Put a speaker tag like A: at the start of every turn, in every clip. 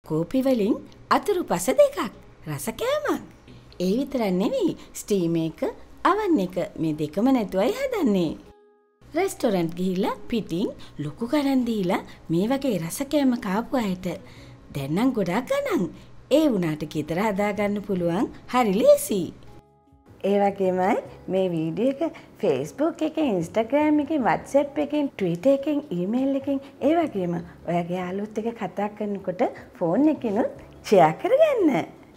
A: කෝපි වලින් අතුරුපස දෙකක්. රස කෑමක්. ඒ විතරක් නෙවෙයි ස්ටීම් එක, oven එක මේ දෙකම නැතුවයි හදන්නේ. රෙස්ටොරන්ට් ගිහිල්ලා පිටින් ලොකු ගණන් දීලා මේ වගේ රස කෑම කාපු අයට දැන් නම් ගොඩක් ගණන්. ඒ වුණාට ගෙදර හදාගන්න පුළුවන් හරි ලේසි. ඒ වගේමයි මේ වීඩියෝ එක Facebook එකෙන්, Instagram එකෙන්, WhatsApp එකෙන්, Twitter එකෙන්, email එකෙන් ඒ වගේම ඔයාගේ යාළුවොත් එක්ක කතා කරනකොට ෆෝන් එකෙනුත් ෂෙයා කරගන්න.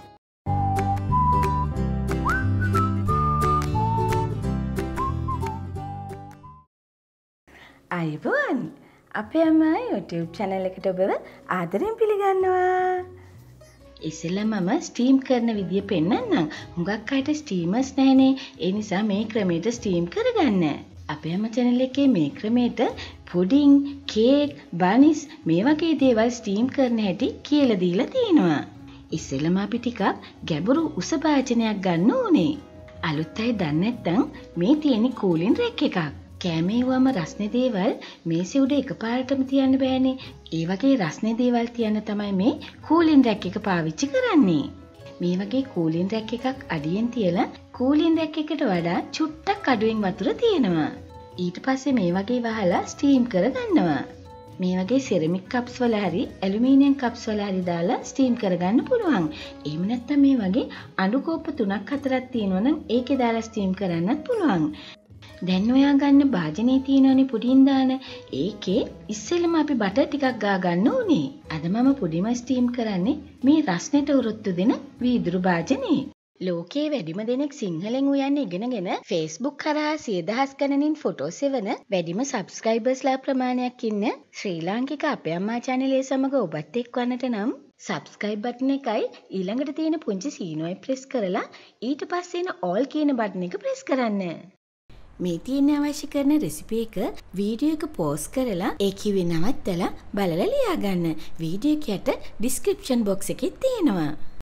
A: අයිබෝන් අපේ අම්මා YouTube channel එකට ඔබව ආදරෙන් පිළිගන්නවා. ඉස්සෙල්ලා මම ස්ටීම් කරන විදිය පෙන්නන්නම්. හුඟක් අයට ස්ටීමර්ස් නැහැනේ. ඒ නිසා මේ ක්‍රමයට ස්ටීම් කරගන්න. අපේ අම්මා channel එකේ මේ ක්‍රමයට පුඩින්, කේක්, බනිස් මේ වගේ දේවල් ස්ටීම් කරන හැටි කියලා දීලා තියෙනවා. ඉස්සෙල්ලාම අපි ටිකක් ගැඹුරු උස භාජනයක් ගන්න ඕනේ. අලුත් අය දන්නේ නැත්නම් මේ තියෙන කූලින් රෙක් එකක්. කෑමේවම රස්නේ දේවල් මේසෙ උඩ එකපාරටම තියන්න බෑනේ. ඒ වගේ රස්නේ දේවල් තියන්න තමයි මේ කූලින් රැක් එක පාවිච්චි කරන්නේ. මේ වගේ කූලින් රැක් එකක් අඩියෙන් තියලා කූලින් රැක් එකට වඩා චුට්ටක් අඩුවෙන් වතුර තියෙනවා. ඊට පස්සේ මේ වගේ වහලා ස්ටීම් කරගන්නවා. මේ වගේ සෙරමික් කප්ස් වල හරි ඇලුමිනියම් කප්ස් වල හරි දාලා ස්ටීම් කරගන්න පුළුවන්. එහෙම නැත්නම් මේ වගේ අඬු කෝප්ප 3ක් 4ක් තියෙනවා නම් ඒකේ දාලා ස්ටීම් කරන්නත් පුළුවන්. දැන් ඔයා ගන්න භාජනයේ තියෙනවනේ පුඩින් දාන. ඒකේ ඉස්සෙල්ලම අපි බටර් ටිකක් ගා ගන්න ඕනේ. අද මම පුඩිම ස්ටීම් කරන්නේ මේ රස්නෙට උරොත්තු දෙන වීදුරු භාජනයේ. ලෝකයේ වැඩිම දෙනෙක් සිංහලෙන් උයන්න ඉගෙනගෙන Facebook කරා 100,000 ගණනින් ෆොටෝ සෙවන වැඩිම සබ්ස්ක්‍රයිබර්ස්ලා ප්‍රමාණයක් ඉන්න ශ්‍රී ලාංකික අපේ අම්මා channel එක සමග ඔබත් එක්වන්නට නම් subscribe button එකයි ඊළඟට තියෙන පුංචි සීනුවයි press කරලා ඊට පස්සේ එන all කියන button එක press කරන්න. මේ තියෙන අවශ්‍ය කරන රෙසිපි එක වීඩියෝ එක පෝස් කරලා ඒ කිව්වේ නවත්තලා බලලා ලියා ගන්න. වීඩියෝ එකට description box එකේ තියෙනවා.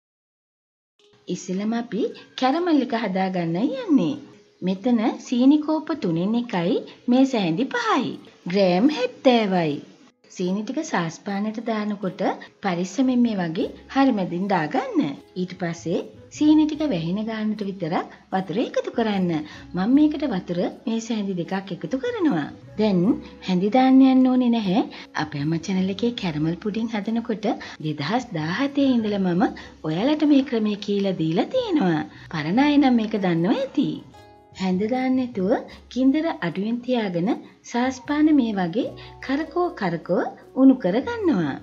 A: ඉස්සෙල්ලාම අපි කැරමල් එක හදා ගන්නයි යන්නේ. මෙතන සීනි කෝප්ප 3න් එකයි මේ සැහැඳි 5යි. ග්‍රෑම් 70යි. සීනි ටික සාස්පානට දානකොට පරිස්සමෙන් මේ වගේ හරි මැදින් දාගන්න. ඊට පස්සේ සීනි ටික වැහෙන ගානට විතරක් වතුර එකතු කරන්න. මම මේකට වතුර මේ සැහැඳි දෙකක් එකතු කරනවා. දැන් හැඳි දාන්න යන්න ඕනේ නැහැ. අපේ අම්මා channel එකේ කැරමල් පුඩින් හදනකොට 2017 ඉඳලා මම ඔයාලට මේ ක්‍රමය කියලා දීලා තියෙනවා. පරණ අය නම් මේක දන්නවා ඇති. හැඳ දාන්න නැතුව කිඳර අඩුවෙන් තියාගෙන සාස්පාන මේ වගේ කරකෝ උණු කරගන්නවා.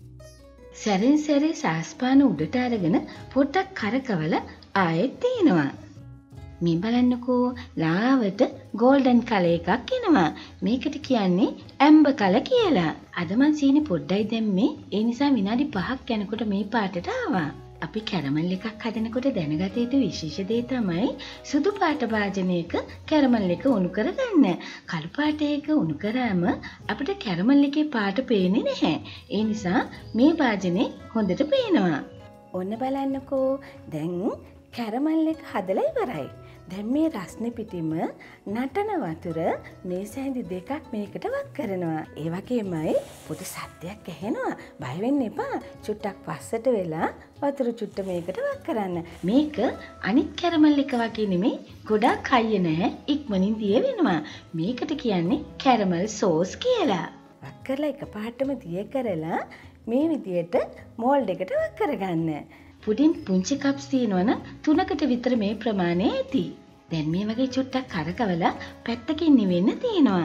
A: සැරෙන් සැරේ සාස්පාන උඩට අරගෙන පොඩ්ඩක් කරකවලා ආයෙත් තියනවා. මේ බලන්නකෝ ලාවට ගෝල්ඩන් කලර් එකක් එනවා. මේකට කියන්නේ ඇම්බර් කලර් කියලා. අද මං සීනි පොඩ්ඩයි දැම්මේ. ඒ නිසා විනාඩි 5ක් යනකොට මේ පාටට ආවා. අපි කැරමල් එකක් හදනකොට දැනගත යුතු විශේෂ දේ තමයි සුදු පාට භාජනයක කැරමල් එක උණු කරගන්න. කළු පාට එක උණු කරාම අපිට කැරමල් එකේ පාට පේන්නේ නැහැ. ඒ නිසා මේ භාජනේ හොඳට පේනවා. ඔන්න බලන්නකෝ දැන් කැරමල් එක හදලා ඉවරයි. දැන් මේ රස්නේ පිටිම නටන වතුර මේ සැහැඳි දෙකක් මේකට වක් කරනවා. ඒ වගේමයි පොඩි සද්දයක් ඇහෙනවා. බය වෙන්න එපා. චුට්ටක් පස්සට වෙලා වතුර චුට්ට මේකට වක් කරන්න. මේක අනිත් කැරමල් එක වගේ නෙමෙයි. ගොඩක් හයිය නැහැ. ඉක්මනින් දිය වෙනවා. මේකට කියන්නේ කැරමල් සෝස් කියලා. වක් කරලා එකපාරටම දිය කරලා මේ විදියට මෝල්ඩ් එකට වක් කරගන්න. පුඩින් පුංචි කප්ස් තියෙනවනම් 3කට විතර මේ ප්‍රමාණය ඇති. දැන් මේ වගේ චුට්ටක් කරකවලා පැත්තකින් නිවෙන්න තියෙනවා.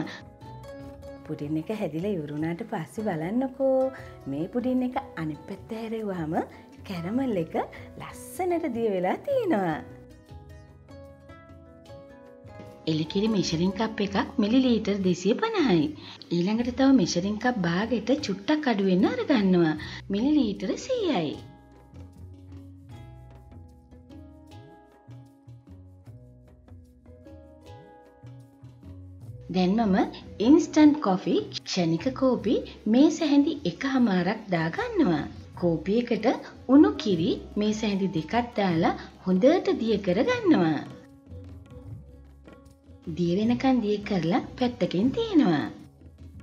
A: පුඩින් එක හැදිලා ඉවරුණාට පස්සේ බලන්නකෝ මේ පුඩින් එක අනිත් පැත්ත හැරෙව්වම කැරමල් එක ලස්සනට දිය වෙලා තියෙනවා. එලකිරි මෙෂරින් කප් එකක් මිලිලීටර් 250යි. ඊළඟට තව මෙෂරින් කප් භාගෙට චුට්ටක් අඩු වෙන්න අරගන්නවා. මිලිලීටර් 100යි. දැන් මම ඉන්ස්ටන්ට් කොෆි ක්ෂණික කෝපි මේ සැහැඳි 1/2ක් දාගන්නවා. කෝපි එකට උණු කිරි මේ සැහැඳි 2ක් දාලා හොඳට දිය කරගන්නවා. දිය වෙනකන් දිය කරලා පැත්තකින් තියනවා.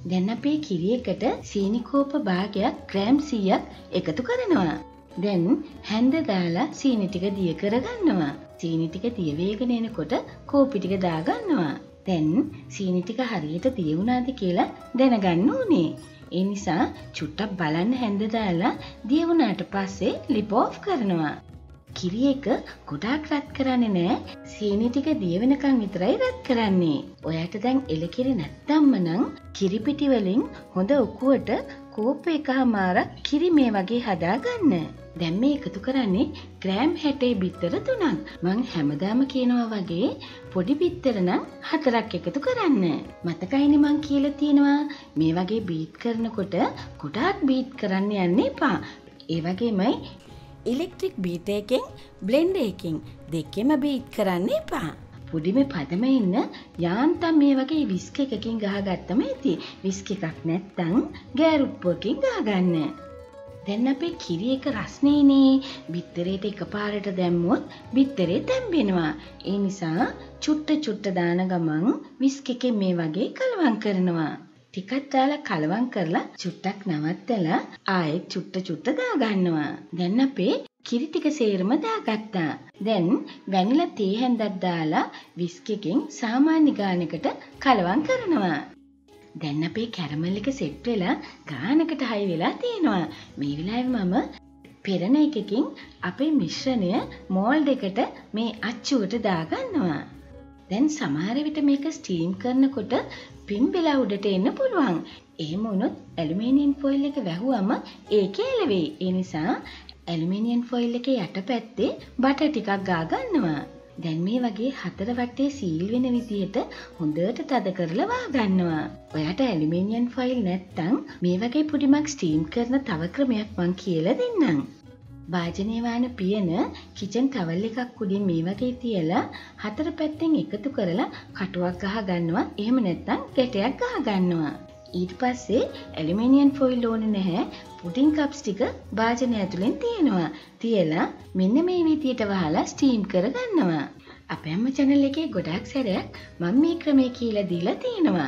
A: දැන් අපේ කිරි එකට සීනි කෝප භාගයක් ග්‍රෑම් 100ක් එකතු කරනවා. දැන් හැන්ද දාලා සීනි ටික දිය කරගන්නවා. සීනි ටික දිය වේගෙන එනකොට කෝපි ටික දාගන්නවා. දැන් සීනි ටික හරියට දිය වුණාද කියලා දැනගන්න ඕනේ. ඒ නිසා චුට්ටක් බලන්න හැන්ද දාලා දිය වුණාට පස්සේ ලිප් ඔෆ් කරනවා. කිරි එක ගොඩාක් රත් කරන්නේ නැහැ. සීනි ටික දිය වෙනකන් විතරයි රත් කරන්නේ. ඔයාට දැන් එලකිරි නැත්තම්ම නම් කිරි පිටි වලින් හොඳ උකුවට කෝප එකමාරක් කිරි මේ වගේ හදාගන්න. දැන් මේ එකතු කරන්නේ ග්‍රෑම් 60 බිත්තර 3ක්. මං හැමදාම කියනවා වගේ පොඩි බිත්තර නම් 4ක් එකතු කරන්න. මතකයිනේ මං කියලා තියෙනවා මේ වගේ බීට් කරනකොට ගොඩාක් බීට් කරන්න යන්න එපා. ඒ වගේමයි ඉලෙක්ට්‍රික් බීටර් එකෙන් බ්ලෙන්ඩර් එකෙන් දෙකෙම බීට් කරන්න එපා. පොඩිම පදම ඉන්න යාන්තම් මේ වගේ විස්ක් එකකින් ගහගත්තම ඇති. විස්ක් එකක් නැත්තම් ගෑරුප්පුවකින් ගහගන්න. දැන් අපේ කිරි එක රස්නේනේ. බිත්තරේට එකපාරට දැම්මොත් බිත්තරේ තැම්බෙනවා. ඒ නිසා චුට්ට දාන ගමන් විස්ක් එකෙන් මේ වගේ කලවම් කරනවා. ටිකක් දාලා කලවම් කරලා චුට්ටක් නවත්තලා ආයෙත් චුට්ට දාගන්නවා. දැන් අපේ කිරි ටික සේරම දාගත්තා. දැන් වැනිලා තේ හැන්දක් දාලා විස්ක් එකෙන් සාමාන්‍ය ගානකට කලවම් කරනවා. දැන් අපේ කැරමල් එක සෙට් වෙලා ගානකට හයි වෙලා තියෙනවා. මේ වෙලාවේ මම පෙරණ එකකින් අපේ මිශ්‍රණය මෝල්ඩ් එකට මේ අච්චුවට දාගන්නවා. දැන් සමහර විට මේක ස්ටීම් කරනකොට පිම්බෙලා උඩට එන්න පුළුවන්. එහෙම වුණොත් ඇලුමිනියම් ෆොයිල් එක වැහුවම ඒකේ එළවෙයි. ඒ නිසා ඇලුමිනියම් ෆොයිල් එකේ යටපැත්තේ බටර් ටිකක් ගා ගන්නවා. දැන් මේ වගේ හතර වටේ සීල් වෙන විදිහට හොඳට තද කරලා වා ගන්නවා. ඔයාට ඇලුමිනියම් ෆොයිල් නැත්තම් මේ වගේ පොඩිමක් ස්ටීම් කරන තව ක්‍රමයක් මං කියලා දෙන්නම්. භාජනයේ වාන පියන කිචන් ටවල් එකක් උඩින් මේ වගේ තියලා හතර පැත්තෙන් එකතු කරලා කටුවක් ගහ ගන්නවා. එහෙම නැත්නම් ගැටයක් ගහ ගන්නවා. ඊට පස්සේ ඇලුමිනියම් ෆොයිල් ඕනේ නැහැ. පුඩින් කප්ස් ටික භාජනය ඇතුලෙන් තියෙනවා. තියලා මෙන්න මේ විදියට වහලා ස්ටීම් කරගන්නවා. අපේ අම්මා channel එකේ ගොඩාක් සැරයක් මම මේ ක්‍රමය කියලා දීලා තියෙනවා.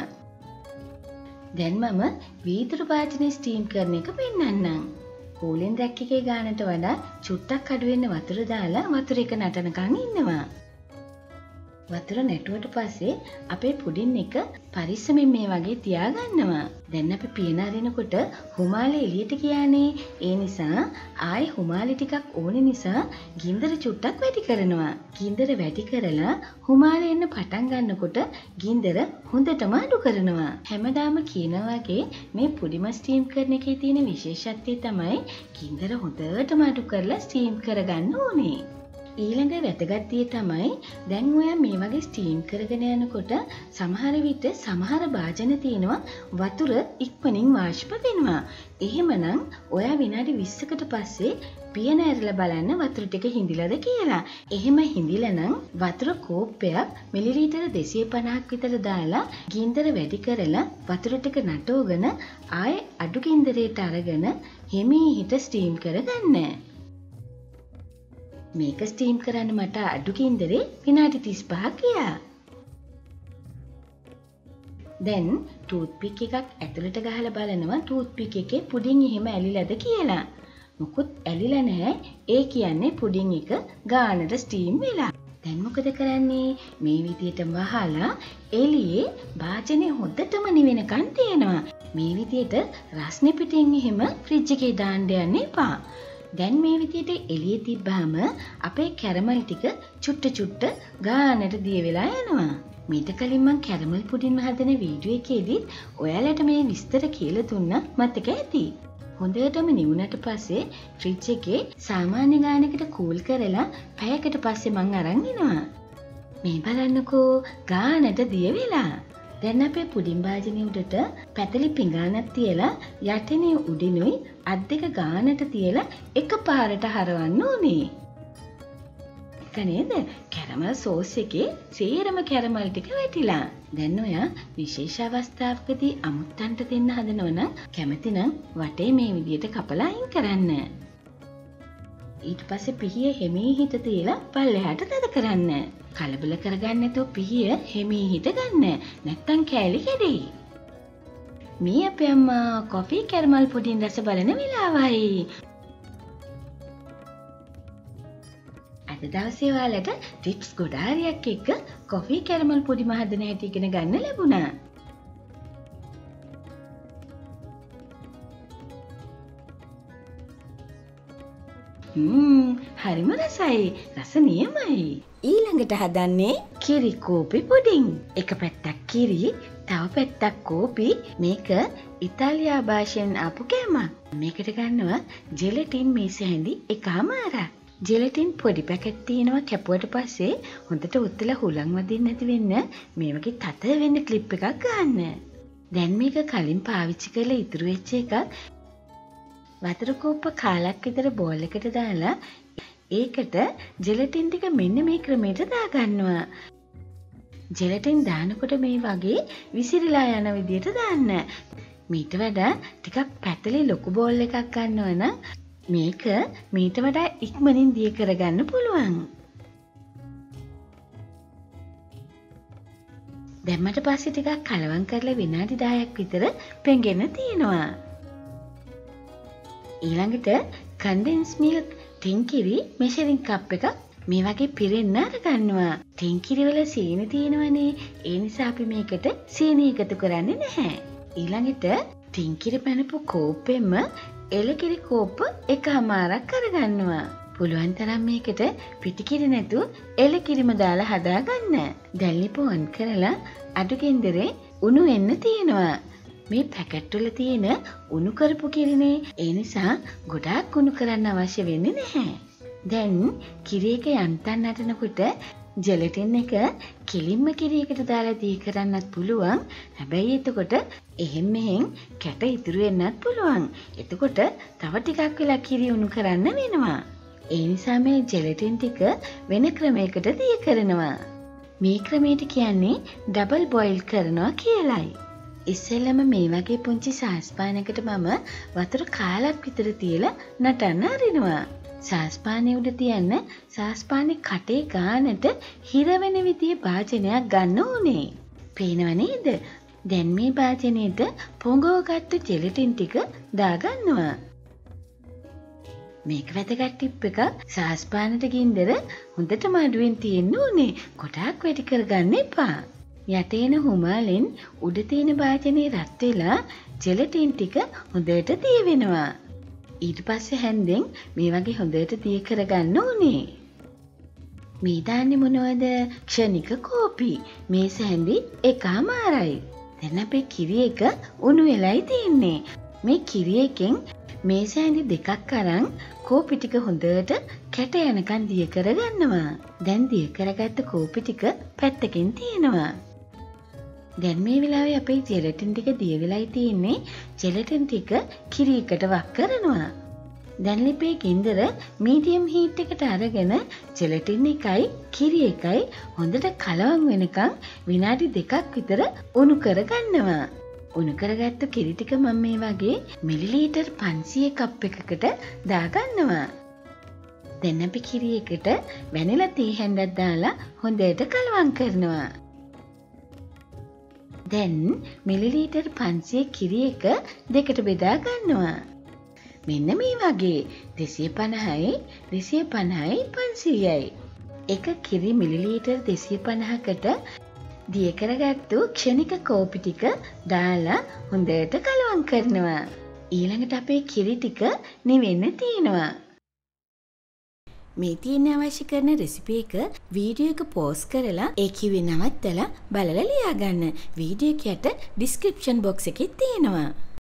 A: දැන් මම වීදුරු භාජනයේ ස්ටීම් කරන එක පෙන්නන්නම්. කූලින් රැක් එකේ ගානට වඩා චුට්ටක් අඩු වෙන්න වතුර දාලා වතුර එක නටනකන් ඉන්නවා. වතුර නැටුවට පස්සේ අපේ පුඩින් එක පරිස්සමෙන් මේ වගේ තියාගන්නවා. දැන් අපි පියන අරිනකොට හුමාලේ එළියට ගියානේ. ඒ නිසා ආයේ හුමාලේ ටිකක් ඕනේ නිසා ගින්දර චුට්ටක් වැඩි කරනවා. ගින්දර වැඩි කරලා හුමාලේ එන්න පටන් ගන්නකොට ගින්දර හොඳටම අඩු කරනවා. හැමදාම කියනවා වගේ මේ පුඩිම ස්ටීම් කරන එකේ තියෙන විශේෂත්වය තමයි ගින්දර හොඳටම අඩු කරලා ස්ටීම් කරගන්න ඕනේ. ඊළඟ වැදගත්තිය තමයි දැන් ඔයා මේ වගේ ස්ටීම් කරගෙන යනකොට සමහර විට සමහර භාජන තියෙනවා වතුර ඉක්මනින් වාෂ්ප වෙනවා. එහෙමනම් ඔයා විනාඩි 20කට පස්සේ පියන ඇරලා බලන්න වතුර ටික හිඳිලාද කියලා. එහෙම හිඳිලා නම් වතුර කෝප්පයක් මිලිලීටර 250ක් විතර දාලා ගින්දර වැඩි කරලා වතුර ටික නටවගෙන ආයේ අඩු ගින්දරයට අරගෙන හිමීහිට ස්ටීම් කරගන්න. මේක ස්ටීම් කරන්න මට අඩු ගින්දරේ විනාඩි 35ක් ගියා. දැන් ටූත් පික් එකක් ඇතුළට ගහලා බලනවා ටූත් පික් එකේ පුඩින් එහෙම ඇලිලාද කියලා. මොකුත් ඇලිලා නැහැ. ඒ කියන්නේ පුඩින් එක ගානට ස්ටීම් වෙලා. දැන් මොකද කරන්නේ? මේ විදියට වහලා එළියේ භාජනේ හොද්දටම නිවෙනකන් තියනවා. මේ විදියට රස්නේ පිටින් එහෙම ෆ්‍රිජ් එකේ දාන්න යන්න එපා. දැන් මේ විදියට එළියේ තිබ්බාම අපේ කැරමල් ටික චුට්ට ගානට දිය වෙලා යනවා. මීට කලින් මම කැරමල් පුඩින් හදන වීඩියෝ එකේදීත් ඔයාලට මේ විස්තර කියලා දුන්නා මතක ඇති. හොඳටම නිවුණට පස්සේ ෆ්‍රිජ් එකේ සාමාන්‍ය ගානකට කූල් කරලා පැයකට පස්සේ මං අරන් එනවා. මේ බලන්නකෝ ගානට දිය වෙලා. දැන් අපේ පුඩින් භාජනයේ උඩට පැතලි පිඟානක් තියලා යටිනේ උඩිනුයි අත් දෙක ගානට තියලා එකපාරට හරවන්න ඕනේ. ඒක නේද? කැරමල් සෝස් එකේ සේරම කැරමල් ටික වැටිලා. දැන් ඔයා විශේෂ අවස්ථාවකදී අමුත්තන්ට දෙන්න හදනවනම් කැමති නම් වටේ මේ විදියට කපලා අයින් කරන්න. ඊට පස්සේ පිහිය හිමීහිට තියලා පල්ලෙහාට තද කරන්න. කලබල කරගන්න නැතුව පිහිය හිමීහිට ගන්න. නැත්තම් කෑලි කැඩෙයි. මේ අපේ අම්මා කොෆි කැරමල් පුඩින් රස බලන වෙලාවයි. අද දවසේ ඔයාලට ටිප්ස් ගොඩාරියක් එක්ක කොෆි කැරමල් පුඩි හදන හැටි ඉගෙන ගන්න ලැබුණා. හරිම රසයි. රස නියමයි. ඊළඟට හදන්නේ කිරි කෝපි පුඩින්. එක පැත්තක් කිරි, තව පැත්තක් කෝපි. මේක ඉතාලියා භාෂාවෙන් ආපු කෑමක්. මේකට ගන්නවා ජෙලටින් මේස හැඳි එකමාරක්. ජෙලටින් පොඩි පැකට් තියෙනවා. කැපුවට පස්සේ හොඳට උත්තලා හුලං වදින්න නැති වෙන්න මේ වගේ තත වෙන්න ක්ලිප් එකක් ගන්න. දැන් මේක කලින් පාවිච්චි කරලා ඉතුරු වෙච්ච එකක් වතුර කෝප්ප කාලක් විතර බෝල් එකට දාලා ඒකට ජෙලටින් ටික මෙන්න මේ ක්‍රමයට දාගන්නවා. ජෙලටින් දානකොට මේ වගේ විසිරීලා යන විදියට දාන්න. මීට වඩා ටිකක් පැතලි ලොකු බෝල් එකක් ගන්නවා නම් මේක මීට වඩා ඉක්මනින් දිය කරගන්න පුළුවන්. දැම්මට පස්සේ ටිකක් කලවම් කරලා විනාඩි 10ක් විතර පෙඟෙන්න තියෙනවා. ඊළඟට කන්ඩෙන්ස් මිල්ක් ටින්කිරි මෙෂරින් කප් එකක් මේ වගේ පිරෙන්න අරගන්නවා. ටින්කිරි වල සීනි තියෙනවනේ. ඒ නිසා අපි මේකට සීනි එකතු කරන්නේ නැහැ. ඊළඟට ටින්කිරි පැනපු කෝප්පෙම එලකිරි කෝප්ප එකමාරක් අරගන්නවා. පුළුවන් තරම් මේකට පිටිකිරි නැතුව එලකිරිම දාලා හදාගන්න. දැන් ලිප ඔන් කරලා අඩු ගෙන්දරේ උණු වෙන්න තියෙනවා. මේ පැකට් වල තියෙන උණු කරපු කිරිනේ. ඒ නිසා ගොඩාක් උණු කරන්න අවශ්‍ය වෙන්නේ නැහැ. දැන් කිරි එක යන්තම් නටනකොට ජෙලටින් එක කෙලින්ම කිරි එකට දාලා දී කරන්නත් පුළුවන්. හැබැයි එතකොට එහෙන් මෙහෙන් කැට ඉතුරු වෙන්නත් පුළුවන්. එතකොට තව ටිකක් වෙලා කිරි උණු කරන්න වෙනවා. ඒ නිසා මේ ජෙලටින් ටික වෙන ක්‍රමයකට දී කරනවා. මේ ක්‍රමයට කියන්නේ ඩබල් බොයිල් කරනවා කියලයි. ඉස්සෙල්ලම මේ වගේ පුංචි සාස්පානයකට මම වතුර කාලක් විතර තියලා නටන්න අරිනවා. සාස්පානය උඩ තියන්න සාස්පානේ කටේ ගානට හිර වෙන විදිහේ භාජනයක් ගන්න ඕනේ. පේනව නේද? දැන් මේ භාජනයේට පොඟවගත්තු ජෙලටින් ටික දාගන්නවා. මේක වැදගත් ටිප් එකක්. සාස්පානට ගින්දර හොඳටම අඩුවෙන් තියෙන්න ඕනේ. ගොඩාක් වැඩි කරගන්න එපා. යටේන හුමාලෙන් උඩ තියෙන භාජනයේ රත් වෙලා ජෙලටින් ටික හොඳට දිය වෙනවා. ඊට පස්සේ හැන්දෙන් මේ වගේ හොඳට දිය කරගන්න ඕනේ. මේ දාන්නේ මොනවද? ක්ෂණික කෝපි. මේ සැඳි එකමාරයි. දැන් අපේ කිරි එක උණු වෙලයි තියෙන්නේ. මේ කිරි එකෙන් මේ සැඳි දෙකක් අරන් කෝපි ටික හොඳට කැට යනකන් දිය කරගන්නවා. දැන් දිය කරගත්ත කෝපි ටික පැත්තකින් තියෙනවා. දැන් මේ වෙලාවේ අපේ ජෙලටින් ටික දිය වෙලයි තියෙන්නේ. ජෙලටින් ටික කිරි එකට වක් කරනවා. දැන් ලිපේ ගින්දර මීඩියම් හීට් එකට අරගෙන ජෙලටින් එකයි කිරි එකයි හොඳට කලවම් වෙනකන් විනාඩි 2ක් විතර උණු කරගන්නවා. උණු කරගත්තු කිරි ටික මම මේ වගේ මිලිලීටර් 500 කප් එකකට දාගන්නවා. දැන් අපි කිරි එකට වැනිලා තී හැන්දක් දාලා හොඳට කලවම් කරනවා. දැන් මිලිලීටර් 500 කිරි එක දෙකට බෙදා ගන්නවා. මෙන්න මේ වගේ 250යි 250යි 500යි. එක කිරි මිලිලීටර් 250කට දිය කරගත්තු ක්ෂණික කෝපි ටික දාලා හොඳට කලවම් කරනවා. ඊළඟට අපේ කිරි ටික නිවෙන්න තියෙනවා. මේ තියෙන අවශ්‍ය කරන රෙසිපි එක වීඩියෝ එක පෝස් කරලා ඒ කිව්වේ නවත්තලා බලලා ලියාගන්න. වීඩියෝ එක යට ඩිස්ක්‍රිප්ෂන් බොක්ස් එකේ තියෙනවා.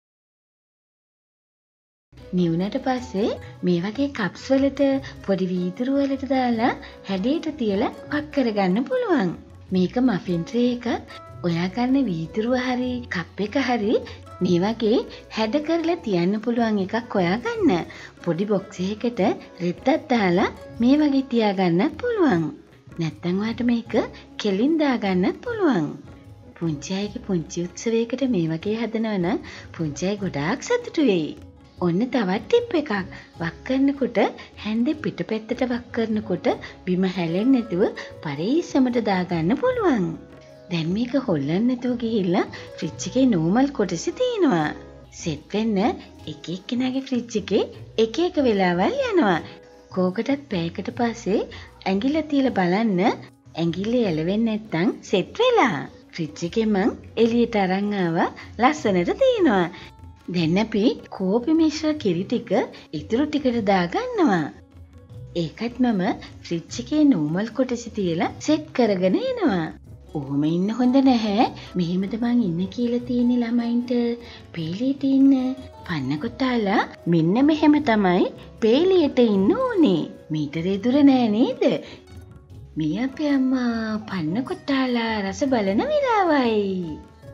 A: නිවුනට පස්සේ මේ වගේ කප්ස් වලට පොඩි වීදුරු වලට දාලා හැඩයට තියලා පක් කරගන්න පුළුවන්. මේක මෆින් ට්‍රේ එකක්. ඔයා ගන්න වීදුරුව හරි කප් එක හරි මේ වගේ හැඩ කරලා තියන්න පුළුවන් එකක් හොයාගන්න. පොඩි බොක්ස් එකකට රෙද්දක් දාලා මේ වගේ තියාගන්නත් පුළුවන්. නැත්නම් ඔයාට මේක කෙලින් දාගන්නත් පුළුවන්. පුංචි අයගේ පුංචි උත්සවයකට මේ වගේ හදනවා නම් පුංචි අය ගොඩාක් සතුටු වෙයි. ඔන්න තවත් ටිප් එකක්. වක් කරනකොට හැන්දේ පිටපැත්තට වක් කරනකොට බිම හැලෙන්නේ නැතුව පරිස්සමට දාගන්න පුළුවන්. දැන් මේක හොල්ලන්න නැතුව ගිහිල්ලා ෆ්‍රිජ් එකේ නෝමල් කොටස තියෙනවා. සෙට් වෙන්න එක එක්කෙනාගේ ෆ්‍රිජ් එකේ එක එක වෙලාවල් යනවා. කෝකටත් පැයකට පස්සේ ඇඟිල්ල තියලා බලන්න ඇඟිල්ල එළවෙන්නේ නැත්නම් සෙට් වෙලා. ෆ්‍රිජ් එකේ මං එළියට අරන් ආවා ලස්සනට තියෙනවා. දැන් අපි කෝපි මිශ්‍ර කිරි ටික ඉතුරු ටිකට දාගන්නවා. ඒකත් මම ෆ්‍රිජ් එකේ නෝමල් කොටස තියලා සෙට් කරගෙන එනවා. ඔහොම ඉන්න හොඳ නැහැ. මෙහෙමද මං ඉන්න කියලා තියෙන්නේ ළමයින්ට පේලියට ඉන්න. පන්නකොටාලා මෙන්න මෙහෙම තමයි පේලියට ඉන්න ඕනේ. මීටරේ දුර නෑ නේද? මේ අපේ අම්මා පන්නකොටාලා රස බලන වෙලාවයි.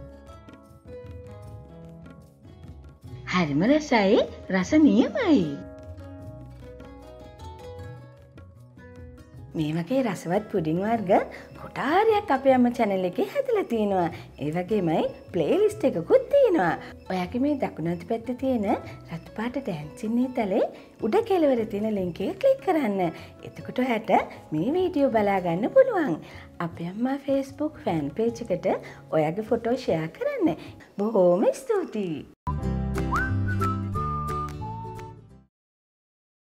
A: හරිම රසයි, රස නියමයි. මේ වගේ රසවත් පුඩින් වර්ග කොටාරයක් අපේ අම්මා channel එකේ හදලා තියෙනවා. ඒ වගේමයි ප්ලේලිස්ට් එකකුත් තියෙනවා. ඔයාගේ මේ දකුණු අත පැත්තේ තියෙන රතු පාට ඩෑන්සින් තලේ උඩ කෙළවර තියෙන link එක ක්ලික් කරන්න. එතකොට ඔයාට මේ වීඩියෝ බලා ගන්න පුළුවන්. අපේ අම්මා Facebook fan page එකට ඔයාගේ ෆොටෝ share කරන්න. බොහොම ස්තුතියි.